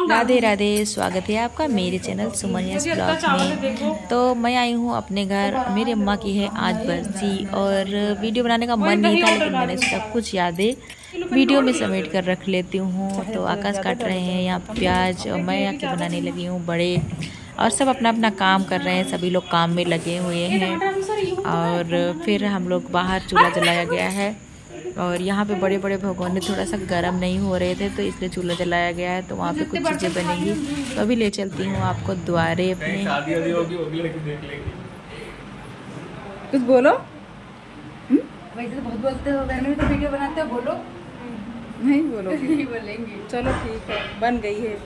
राधे राधे, स्वागत है आपका मेरे चैनल सुमनियास ब्लॉग में। तो मैं आई हूँ अपने घर। मेरी अम्मा की है आज बरसी और वीडियो बनाने का मन नहीं था, लेकिन मैंने सोचा कुछ यादें वीडियो में समेट कर रख लेती हूँ। तो आकाश काट रहे हैं यहाँ प्याज और मैं यहाँ के बनाने लगी हूँ बड़े, और सब अपना अपना काम कर रहे हैं। सभी लोग काम में लगे हुए हैं। और फिर हम लोग बाहर चूल्हा जलाया गया है और यहाँ पे बड़े बड़े भगोने थोड़ा सा गर्म नहीं हो रहे थे, तो इसलिए चूल्हा जलाया गया है। तो वहाँ पे कुछ चीज़ें बनेंगी, तो अभी ले चलती हूँ आपको द्वारे अपने। कुछ बोलो। वैसे तो बहुत बोलते हो, घर में तो वीडियो बनाते हो, बोलो। नहीं बोलो। नहीं बोलेंगे। चलो ठीक है, बन गई है।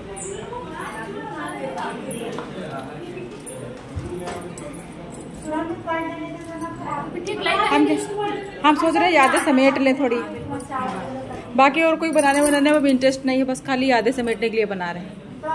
हम सोच रहे हैं यादें समेट लें थोड़ी, बाकी और कोई बनाने बनाने में भी इंटरेस्ट नहीं है, बस खाली यादें समेटने के लिए बना रहे हैं।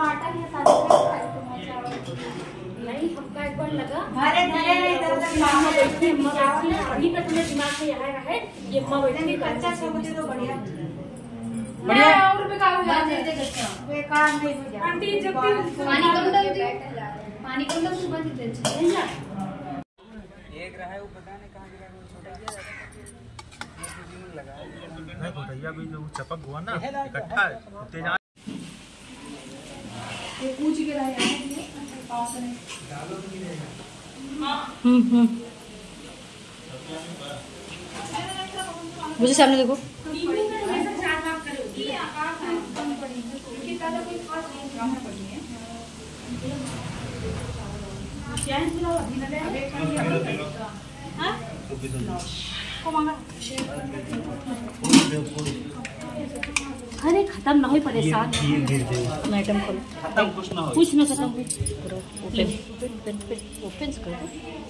भी जो चपक हुआ ना इकट्ठा मुझे सामने देखो। अरे खत्म ना हो, परेशान मैडम को कुछ ना खत्म ओपन कर दो।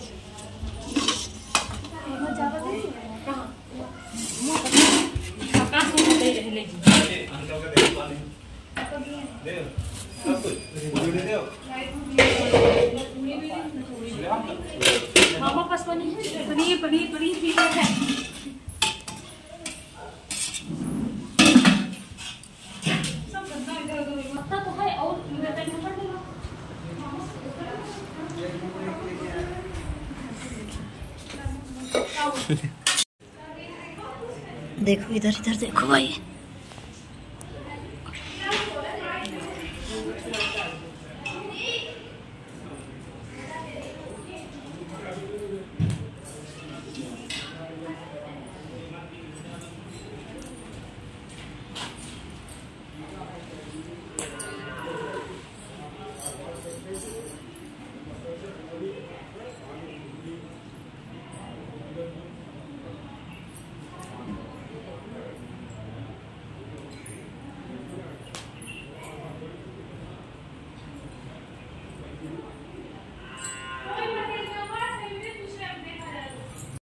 मामा पास पनीर पनीर पनीर भी है। देखो इधर इधर देखो भाई।